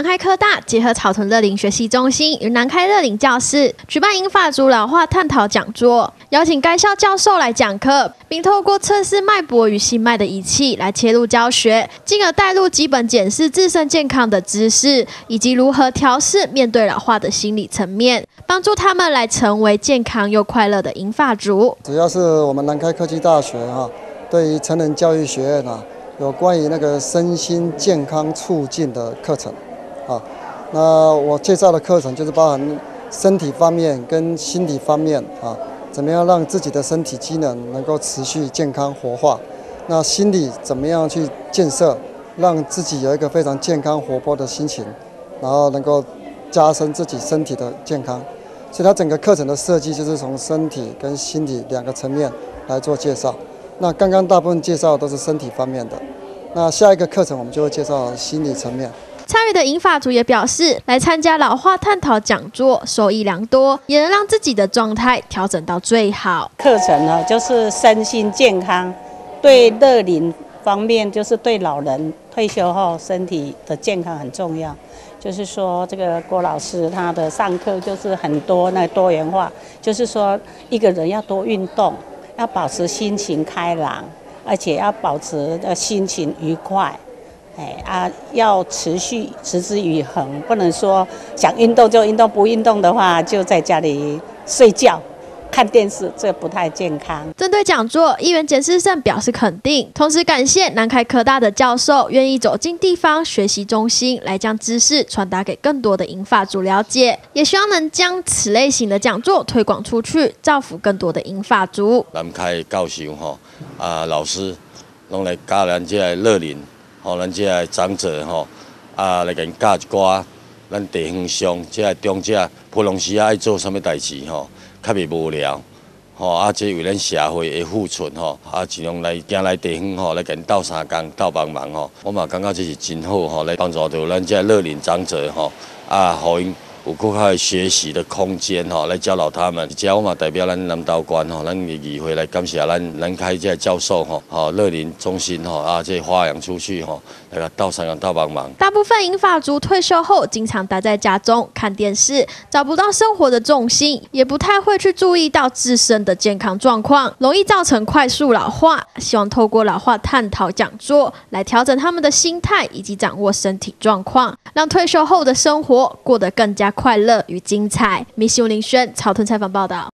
南开科大结合草屯乐龄学习中心与南开乐龄教室举办银发族老化探讨讲座，邀请该校教授来讲课，并透过测试脉搏与心脉的仪器来切入教学，进而带入基本检视自身健康的知识，以及如何调试面对老化的心理层面，帮助他们来成为健康又快乐的银发族。 主要是我们南开科技大学对于成人教育学院有关于那个身心健康促进的课程那我介绍的课程就是包含身体方面跟心理方面怎么样让自己的身体机能能够持续健康活化，那心理怎么样去建设，让自己有一个非常健康活泼的心情，然后能够加深自己身体的健康。所以它整个课程的设计就是从身体跟心理两个层面来做介绍。那刚刚大部分介绍都是身体方面的，那下一个课程我们就会介绍心理层面。 参与的银发族也表示，来参加老化探讨讲座受益良多，也能让自己的状态调整到最好。 课程呢，就是身心健康，对乐龄方面，就是对老人退休后身体的健康很重要。就是说，这个郭老师他的上课就是很多那多元化，就是说一个人要多运动，要保持心情开朗，而且要保持心情愉快。要持之以恒，不能说想运动就运动，不运动的话就在家里睡觉、看电视，这不太健康。 针对讲座，议员简世胜表示肯定，同时感谢南开科大的教授愿意走进地方学习中心，来将知识传达给更多的银发族了解，也希望能将此类型的讲座推广出去，造福更多的银发族。 南开教授老师拢来教咱这个乐龄。咱这个长者来甲因教一寡咱地方上这个长者平常时爱做什么代志较袂无聊这为咱社会的付出尽量来行来地方来甲因斗相共斗帮忙我嘛感觉这是真好来帮助到咱这个乐龄长者互因有更好的学习的空间来教导他们。这我嘛代表咱南投县咱的议会来感谢咱开这个教授乐龄中心这发扬出去来个斗相共斗帮忙。 大部分银发族退休后经常待在家中看电视，找不到生活的重心，也不太会去注意到自身的健康状况，容易造成快速老化。希望透过老化探讨讲座来调整他们的心态以及掌握身体状况，让退休后的生活过得更加快乐与精彩。民视林轩草屯采访报道。